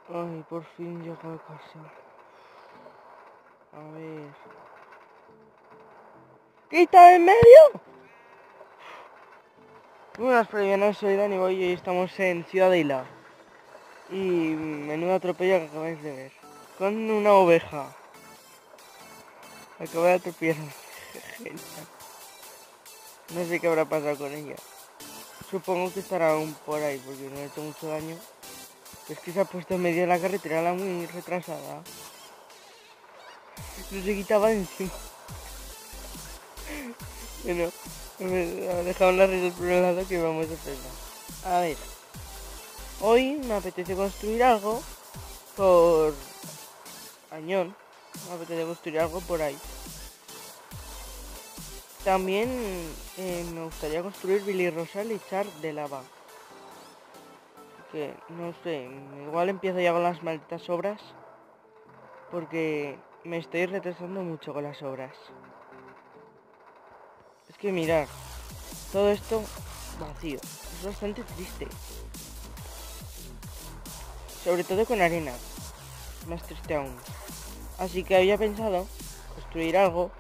Ay, por fin llego a casa. A ver. ¡Quita en medio! Buenas, no soy Dani Boy y estamos en Ciudad de Hila. Y menudo atropello que acabáis de ver. Con una oveja. Acabo de atropellar. No sé qué habrá pasado con ella. Supongo que estará aún por ahí porque no le he hecho mucho daño. Es que se ha puesto en medio de la carretera, la muy retrasada. No se quitaba de encima. Bueno, me dejado las risas por un lado que vamos a hacerla. A ver. Hoy me apetece construir algo por Añón. Me apetece construir algo por ahí. También me gustaría construir Billy Rosal y Char de lava. Que no sé, igual empiezo ya con las malditas obras. Porque me estoy retrasando mucho con las obras. Es que mirar, todo esto vacío. Es bastante triste. Sobre todo con arena. Más triste aún. Así que había pensado construir algo.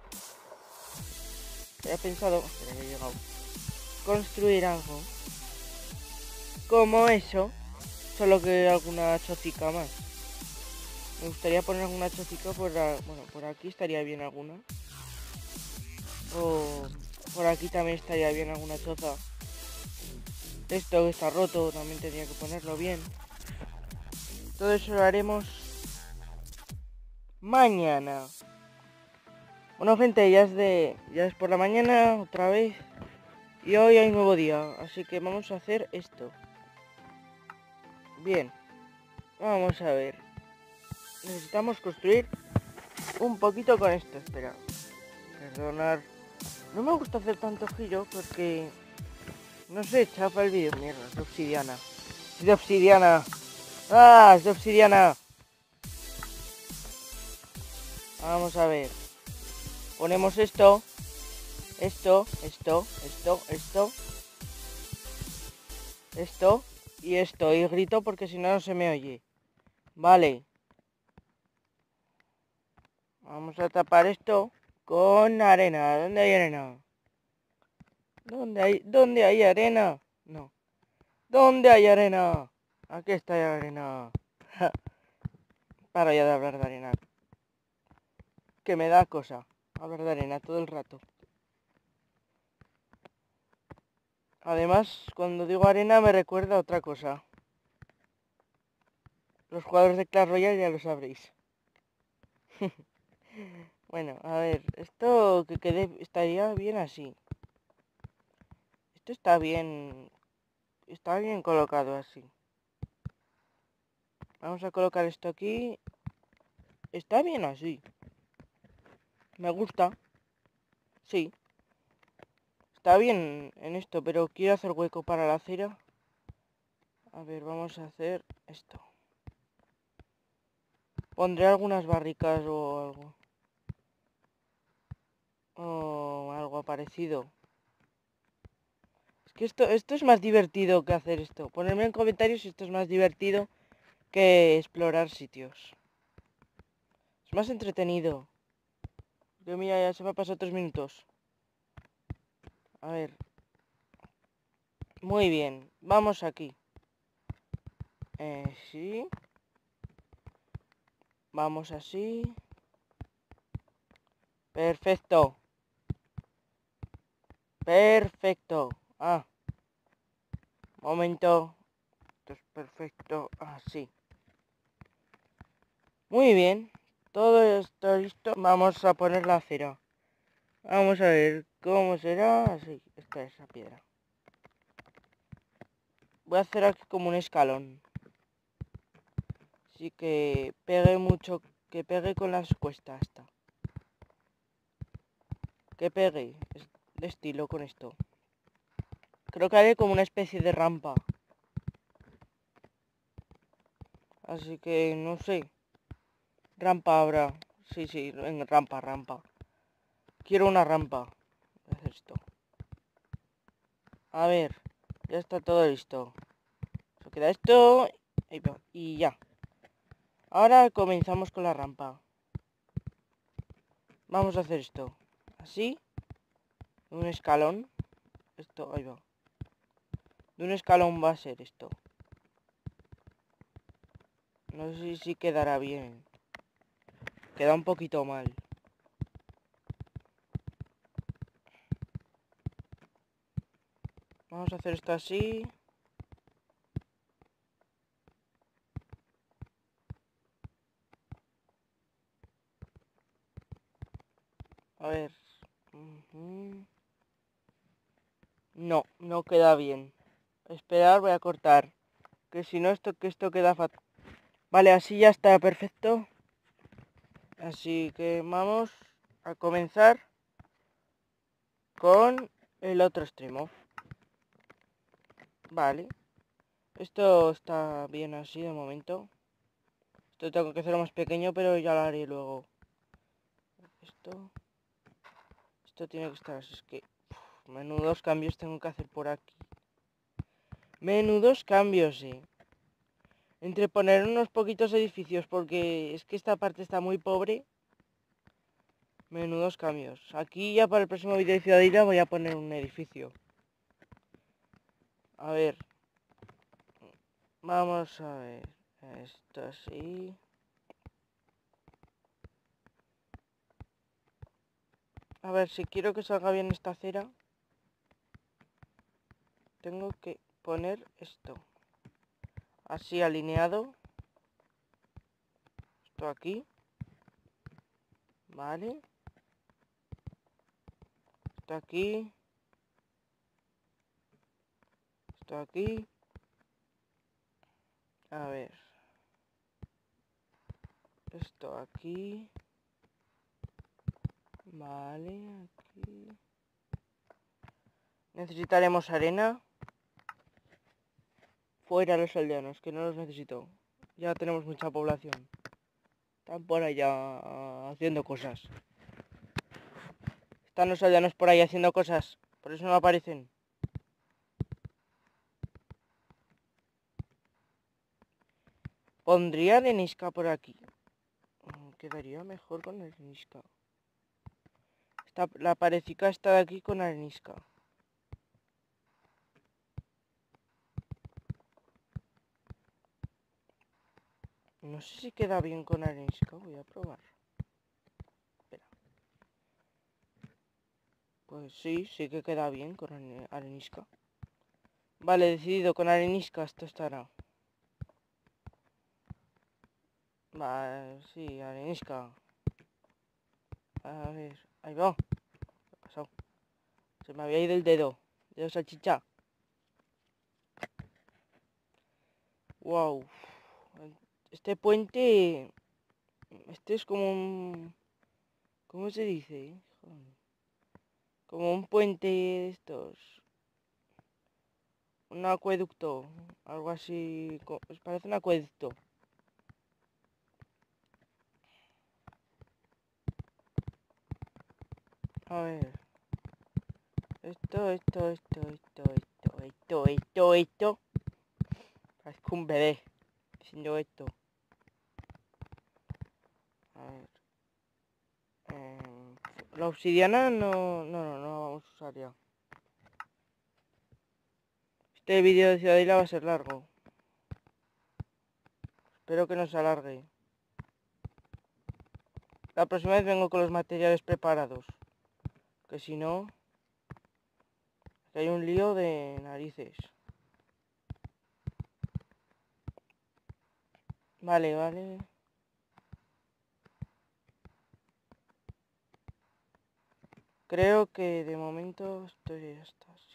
Espera, que he llegado. Construir algo como eso, solo que alguna chocica más. Me gustaría poner alguna chocica por aquí estaría bien alguna. O por aquí también estaría bien alguna choza. Esto que está roto también tendría que ponerlo bien. Todo eso lo haremos mañana. Bueno, gente, ya es por la mañana otra vez. Y hoy hay nuevo día, así que vamos a hacer esto. Bien, vamos a ver. Necesitamos construir un poquito con esto, espera. Perdonar. No me gusta hacer tanto giro porque... No sé, chapa el vídeo. Mierda, es de obsidiana. Es de obsidiana. ¡Ah! Es de obsidiana. Vamos a ver. Ponemos esto. Esto. Y esto. Y grito porque si no, no se me oye. Vale. Vamos a tapar esto con arena. ¿Dónde hay arena? ¿Dónde hay arena? No. ¿Dónde hay arena? Aquí está la arena. Para ya de hablar de arena. Que me da cosa hablar de arena todo el rato. Además, cuando digo arena me recuerda a otra cosa. Los jugadores de Clash Royale ya lo sabréis. Bueno, a ver, esto que quede estaría bien así. Esto está bien colocado así. Vamos a colocar esto aquí. Está bien así. Me gusta. Sí. Está bien en esto, pero quiero hacer hueco para la acera. A ver, vamos a hacer esto. Pondré algunas barricas o algo. O algo parecido. Es que esto es más divertido que hacer esto. Ponedme en comentarios si esto es más divertido que explorar sitios. Es más entretenido. Yo mira, ya se me ha pasado 3 minutos. A ver. Muy bien. Vamos aquí. Sí. Vamos así. Perfecto. Perfecto. Ah. Momento. Esto es perfecto. Así. Muy bien. Todo está listo. Vamos a poner la acera. Vamos a ver cómo será. Así. Esta es la piedra. Voy a hacer aquí como un escalón. Así que pegue mucho. Que pegue con las cuestas. Esta. Que pegue. De estilo con esto. Creo que haré como una especie de rampa. Así que no sé. Rampa habrá. Sí, en rampa. Quiero una rampa. Voy a hacer esto. A ver. Ya está todo listo. Se queda esto. Y ya. Ahora comenzamos con la rampa. Vamos a hacer esto. Así. Un escalón. Esto, ahí va. De un escalón va a ser esto. No sé si quedará bien. Queda un poquito mal. Vamos a hacer esto así. A ver. No, no queda bien. Esperar, voy a cortar. Que si no, esto queda fatal. Vale, así ya está perfecto. Así que vamos a comenzar con el otro extremo. Vale. Esto está bien así de momento. Esto tengo que hacerlo más pequeño, pero ya lo haré luego. Esto tiene que estar así. Es que menudos cambios tengo que hacer por aquí. Menudos cambios, Entre poner unos poquitos edificios, porque es que esta parte está muy pobre. Menudos cambios. Aquí ya para el próximo vídeo de Ciudadela voy a poner un edificio. A ver. Vamos a ver. Esto así. A ver, si quiero que salga bien esta acera, tengo que poner esto. Así alineado. Esto aquí. Vale. Esto aquí. Esto aquí. A ver. Esto aquí. Vale, aquí. Necesitaremos arena. Fuera los aldeanos, que no los necesito. Ya tenemos mucha población. Están por allá haciendo cosas. Están los aldeanos por ahí haciendo cosas. Por eso no aparecen. Pondría arenisca por aquí. Quedaría mejor con arenisca. La parecica está de aquí con arenisca. No sé si queda bien con arenisca. Voy a probar. Espera. Pues sí que queda bien con arenisca. Vale, decidido. Con arenisca esto estará. Vale, sí, arenisca. A ver, ahí va. ¿Qué ha pasado? Se me había ido el dedo. Dedo salchicha. Wow. Este puente... Este es como un... ¿Cómo se dice? Como un puente de estos. Un acueducto. Algo así. Parece un acueducto. A ver. Esto. Parezco un bebé haciendo esto. A ver. La obsidiana no vamos a usar ya. Este vídeo de Ciudadela va a ser largo. Espero que no se alargue. La próxima vez vengo con los materiales preparados. Que si no... Que hay un lío de narices. Vale. Creo que de momento esto ya está así.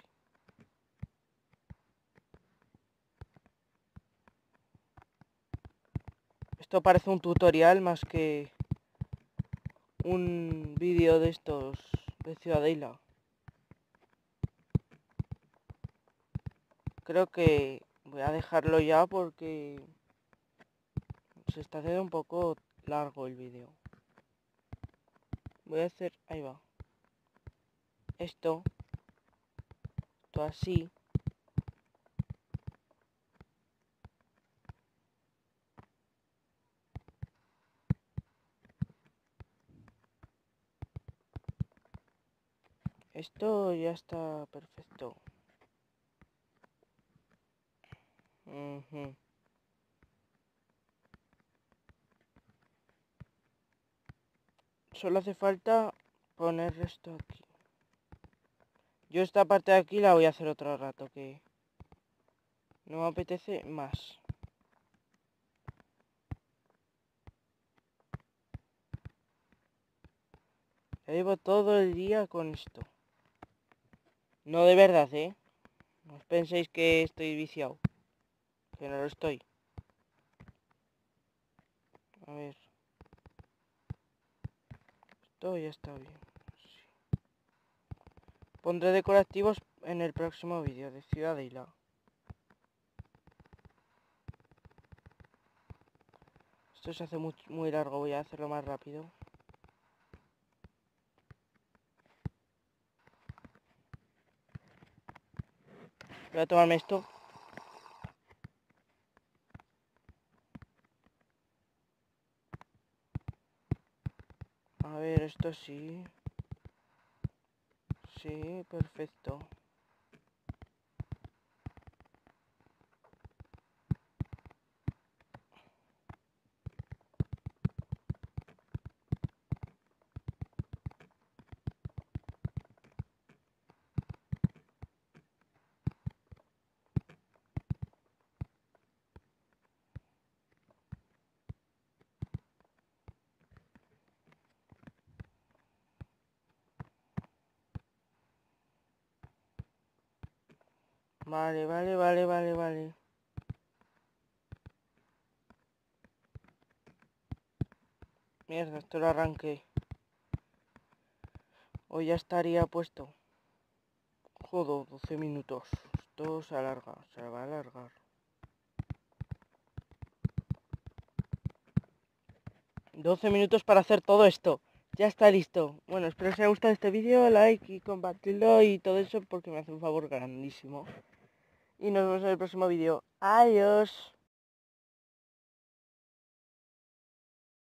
Esto parece un tutorial más que un vídeo de estos de Ciudadela. Creo que voy a dejarlo ya porque se está haciendo un poco largo el vídeo. Voy a hacer... Ahí va. Esto así. Esto ya está perfecto. Ujú. Solo hace falta poner esto aquí. Yo esta parte de aquí la voy a hacer otro rato, que no me apetece más. Ya llevo todo el día con esto. No de verdad, ¿eh? No os penséis que estoy viciado. Que no lo estoy. A ver. Esto ya está bien. Sí. Pondré decorativos en el próximo vídeo de Ciudadela. Esto se hace muy largo, voy a hacerlo más rápido. Voy a tomarme esto. A ver, esto sí. Sí, perfecto. Vale. Mierda, esto lo arranqué. Hoy ya estaría puesto. Joder, 12 minutos. Esto se alarga, se va a alargar. $12 minutos para hacer todo esto. Ya está listo. Bueno, espero que os haya gustado este vídeo, like y compartirlo y todo eso porque me hace un favor grandísimo. Y nos vemos en el próximo vídeo. Adiós.